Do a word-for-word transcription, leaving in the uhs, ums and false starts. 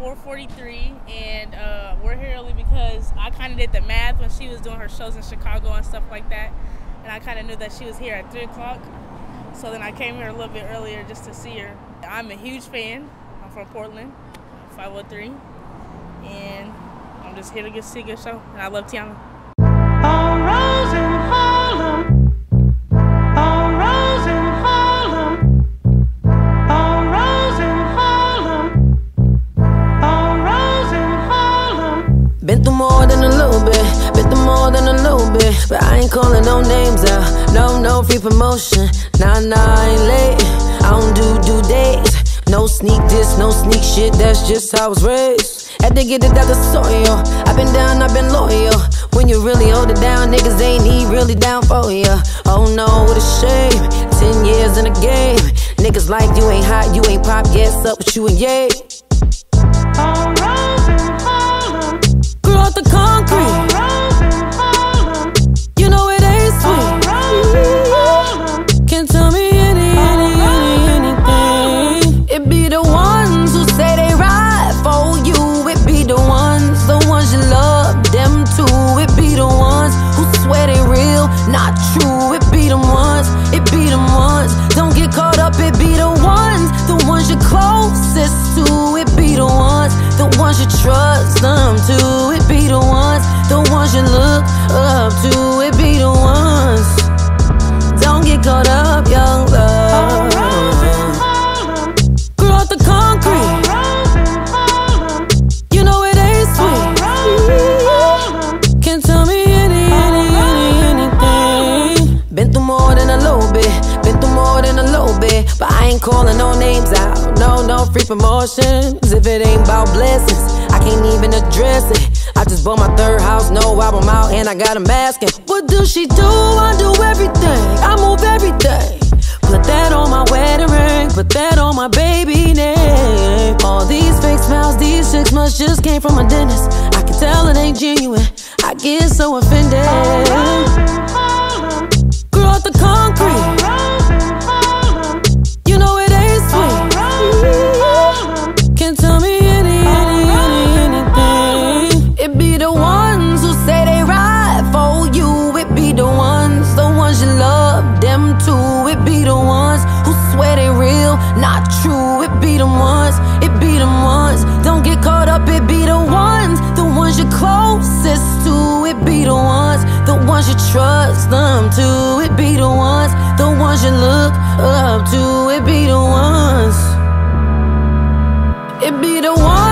four forty-three, and uh, we're here early because I kind of did the math when she was doing her shows in Chicago and stuff like that, and I kind of knew that she was here at three o'clock, so then I came here a little bit earlier just to see her. I'm a huge fan. I'm from Portland, five oh three, and I'm just here to get see a good show, and I love Teyana. All Rose in Harlem, all Rose in Harlem, all Rose in Harlem, all Rose in Harlem. Been through more than a little bit, been through more than a little bit, but I ain't calling no names out, no, no free promotion. Nah, nah, I ain't late, I don't do due dates, no sneak this, no sneak shit, that's just how I was raised. Had to get it out the soil, I've been down, I've been loyal. When you really hold it down, niggas ain't he really down for ya. Oh no, what a shame, ten years in the game. Niggas like you ain't hot, you ain't pop, yes, up with you and yay. All Rose in Harlem, Grew out the concrete, all Rose in Harlem, you know it ain't sweet. all Rose in Harlem. Can't tell me any, any, any, anything. It be the ones who say they ride for you. It be the ones, the ones you love, them too. It be the ones who swear they real, not true. It be the ones, it be the ones. Don't get caught up, it be the ones, the ones you're closest to. It be the ones, the ones you trust them too. It be the ones, the ones you look up to. It be the ones. Don't get caught up, young love. Grew out the concrete, you know it ain't sweet. Can't tell me any, any, any, anything. Been through more than a little bit, been through more than a little bit, but I ain't calling no names out, no, no free promotions. If it ain't about blessings, I can't even address it. I just bought my third house, no album out, and I got a masking. What do she do? I do everything, I move everything. Put that on my wedding ring, put that on my baby name. All these fake smiles, these chicks must just came from a dentist. I can tell it ain't genuine, I get so offended. Grew out the concrete, you know it ain't sweet. Can't tell me any, any, any, anything. It be the ones who say they ride for you. It be the ones, the ones you love, them too. It be the ones who swear they real, not true. It be the ones, it be the ones. Don't get caught up, it be the ones, the ones you're closest to. It be the ones, the ones you trust them too. It be the ones, the ones you look up to. It be the ones, it be the ones.